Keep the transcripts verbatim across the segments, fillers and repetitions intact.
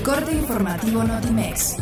corte informativo Notimex.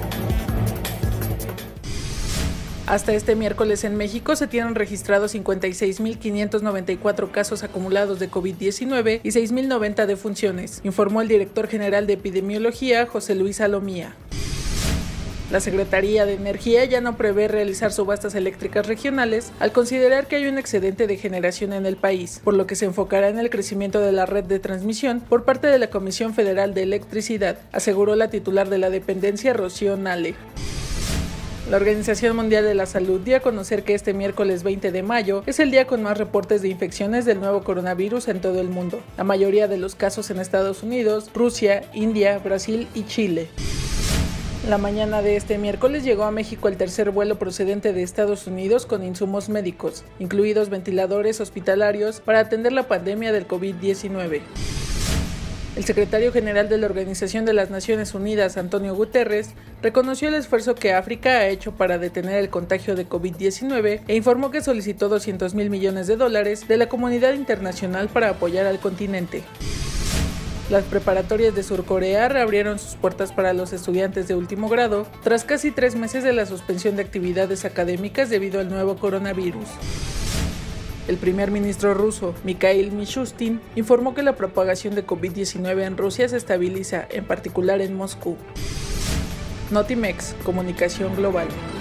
Hasta este miércoles en México se tienen registrados cincuenta y seis mil quinientos noventa y cuatro casos acumulados de COVID diecinueve y seis mil noventa defunciones, informó el director general de Epidemiología, José Luis Salomía. La Secretaría de Energía ya no prevé realizar subastas eléctricas regionales al considerar que hay un excedente de generación en el país, por lo que se enfocará en el crecimiento de la red de transmisión por parte de la Comisión Federal de Electricidad, aseguró la titular de la dependencia, Rocío Nale. La Organización Mundial de la Salud dio a conocer que este miércoles veinte de mayo es el día con más reportes de infecciones del nuevo coronavirus en todo el mundo, la mayoría de los casos en Estados Unidos, Rusia, India, Brasil y Chile. La mañana de este miércoles llegó a México el tercer vuelo procedente de Estados Unidos con insumos médicos, incluidos ventiladores hospitalarios para atender la pandemia del COVID diecinueve. El secretario general de la Organización de las Naciones Unidas, Antonio Guterres, reconoció el esfuerzo que África ha hecho para detener el contagio de COVID diecinueve e informó que solicitó doscientos mil millones de dólares de la comunidad internacional para apoyar al continente. Las preparatorias de Sur Corea reabrieron sus puertas para los estudiantes de último grado tras casi tres meses de la suspensión de actividades académicas debido al nuevo coronavirus. El primer ministro ruso, Mikhail Mishustin, informó que la propagación de COVID diecinueve en Rusia se estabiliza, en particular en Moscú. Notimex, Comunicación Global.